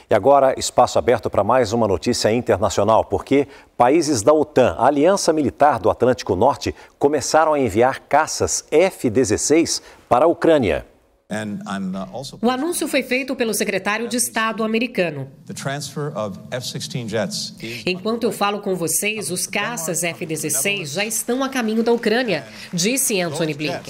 E agora, espaço aberto para mais uma notícia internacional, porque países da OTAN, a Aliança Militar do Atlântico Norte, começaram a enviar caças F-16 para a Ucrânia. O anúncio foi feito pelo secretário de Estado americano. Enquanto eu falo com vocês, os caças F-16 já estão a caminho da Ucrânia, disse Antony Blinken.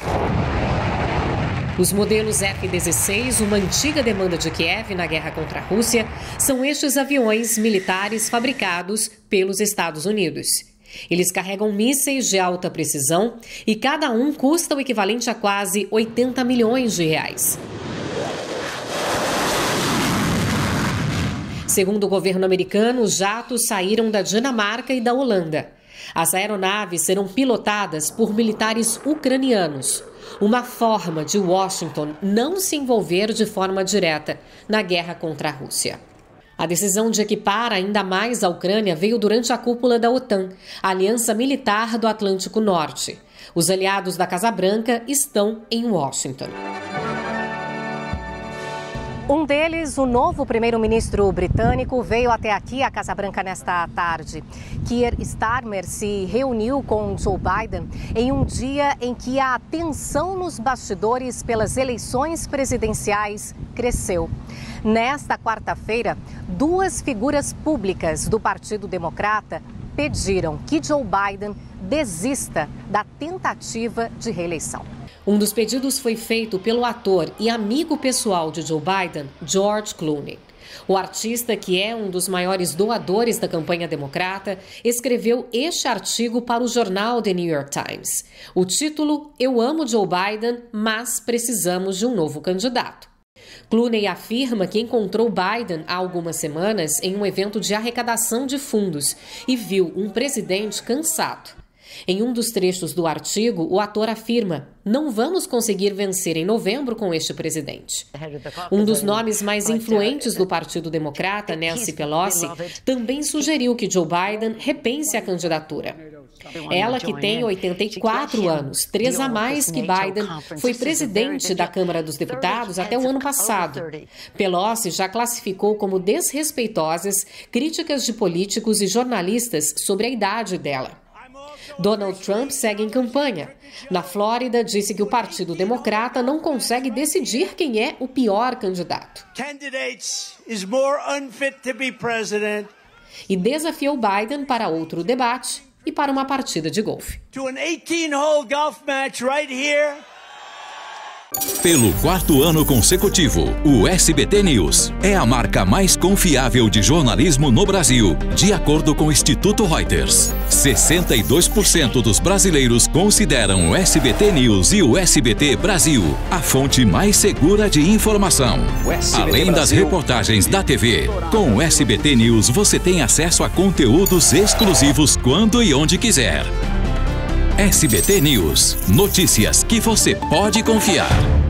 Os modelos F-16, uma antiga demanda de Kiev na guerra contra a Rússia, são estes aviões militares fabricados pelos Estados Unidos. Eles carregam mísseis de alta precisão e cada um custa o equivalente a quase 80 milhões de reais. Segundo o governo americano, os jatos saíram da Dinamarca e da Holanda. As aeronaves serão pilotadas por militares ucranianos, uma forma de Washington não se envolver de forma direta na guerra contra a Rússia. A decisão de equipar ainda mais a Ucrânia veio durante a cúpula da OTAN, a Aliança Militar do Atlântico Norte. Os aliados da Casa Branca estão em Washington. Um deles, o novo primeiro-ministro britânico, veio até aqui, a Casa Branca, nesta tarde. Keir Starmer se reuniu com Joe Biden em um dia em que a tensão nos bastidores pelas eleições presidenciais cresceu. Nesta quarta-feira, duas figuras públicas do Partido Democrata pediram que Joe Biden desista da tentativa de reeleição. Um dos pedidos foi feito pelo ator e amigo pessoal de Joe Biden, George Clooney. O artista, que é um dos maiores doadores da campanha democrata, escreveu este artigo para o jornal The New York Times. O título: Eu amo Joe Biden, mas precisamos de um novo candidato. Clooney afirma que encontrou Biden há algumas semanas em um evento de arrecadação de fundos e viu um presidente cansado. Em um dos trechos do artigo, o ator afirma: não vamos conseguir vencer em novembro com este presidente. Um dos nomes mais influentes do Partido Democrata, Nancy Pelosi, também sugeriu que Joe Biden repense a candidatura. Ela, que tem 84 anos, 3 a mais que Biden, foi presidente da Câmara dos Deputados até o ano passado. Pelosi já classificou como desrespeitosas críticas de políticos e jornalistas sobre a idade dela. Donald Trump segue em campanha. Na Flórida, disse que o Partido Democrata não consegue decidir quem é o pior candidato. E desafiou Biden para outro debate e para uma partida de golfe. Pelo 4º ano consecutivo, o SBT News é a marca mais confiável de jornalismo no Brasil, de acordo com o Instituto Reuters. 62% dos brasileiros consideram o SBT News e o SBT Brasil a fonte mais segura de informação. Além das reportagens da TV, com o SBT News você tem acesso a conteúdos exclusivos quando e onde quiser. SBT News. Notícias que você pode confiar.